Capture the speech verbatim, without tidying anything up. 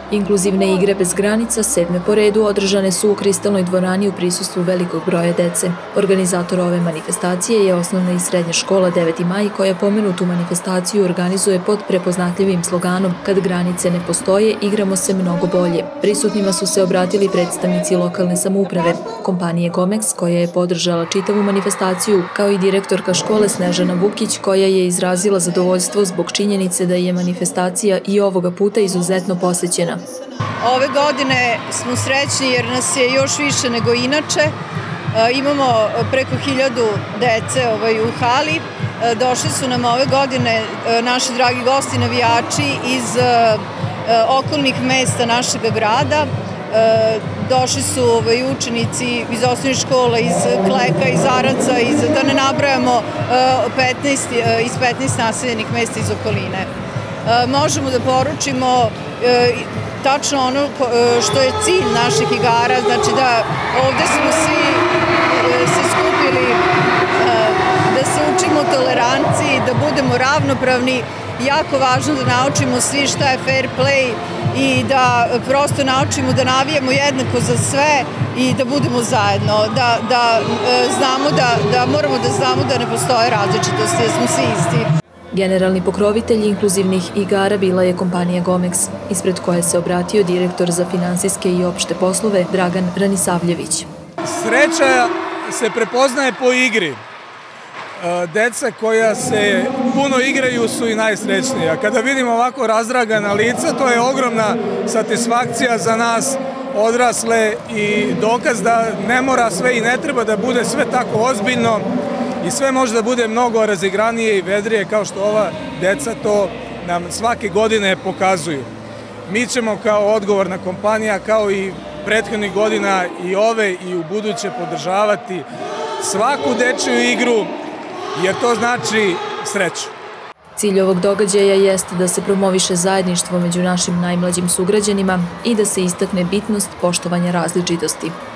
Inkluzivne igre bez granica, sedme po redu, održane su u Kristalnoj dvorani u prisustvu velikog broja dece. Organizator ove manifestacije je osnovna i srednja škola deveti maj, koja pomenutu manifestaciju organizuje pod prepoznatljivim sloganom "Kad granice ne postoje, igramo se mnogo bolje". Prisutnima su se obratili predstavnici lokalne samouprave, kompanije Gomex, koja je podržala čitavu manifestaciju, kao i direktorka škole Snežana Vukić, koja je izrazila zadovoljstvo zbog činjenice da je manifestacija i ovoga puta izuzetno posećena. Ove godine smo srećni jer nas je još više nego inače. Imamo preko hiljadu dece u hali. Došli su nam ove godine naši dragi gosti navijači iz okolnih mesta našeg grada. Došli su učenici iz osnovnih škola, iz Kleka, iz Araca, da ne nabrajamo iz petnaest naseljenih mesta iz okoline. Možemo da poručimo tačno ono što je cilj naših igara, znači da ovde smo svi se skupili da se učimo toleranciji, da budemo ravnopravni. Jako važno da naučimo svi šta je fair play i da prosto naučimo da navijamo jednako za sve i da budemo zajedno, da znamo da moramo da znamo da ne postoje različitosti, da smo svi isti. Generalni pokrovitelj inkluzivnih igara bila je kompanija Gomex, ispred koje se obratio direktor za finansijske i opšte poslove Dragan Ranisavljević. Sreća se prepoznaje po igri. Deca koja se puno igraju su i najsrećnija. Kada vidimo ovako razdragana lica, to je ogromna satisfakcija za nas odrasle i dokaz da ne mora sve i ne treba da bude sve tako ozbiljno i sve može da bude mnogo razigranije i vedrije, kao što ova deca to nam svake godine pokazuju. Mi ćemo kao odgovorna kompanija, kao i prethodnih godina i ove i u buduće podržavati svaku dečiju igru, jer to znači sreću. Cilj ovog događaja jeste da se promoviše zajedništvo među našim najmlađim sugrađanima i da se istakne bitnost poštovanja različitosti.